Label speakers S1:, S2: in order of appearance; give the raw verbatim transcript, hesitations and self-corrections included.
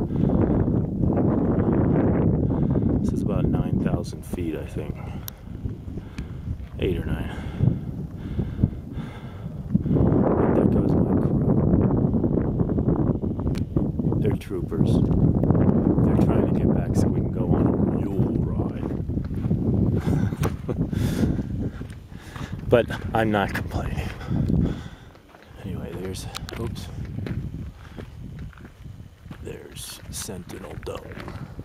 S1: This is about nine thousand feet, I think. Eight or nine. And there goes my crew. They're troopers. They're trying to get back so we can go on a mule ride. But I'm not complaining. Anyway, there's, oops. There's Sentinel Dome.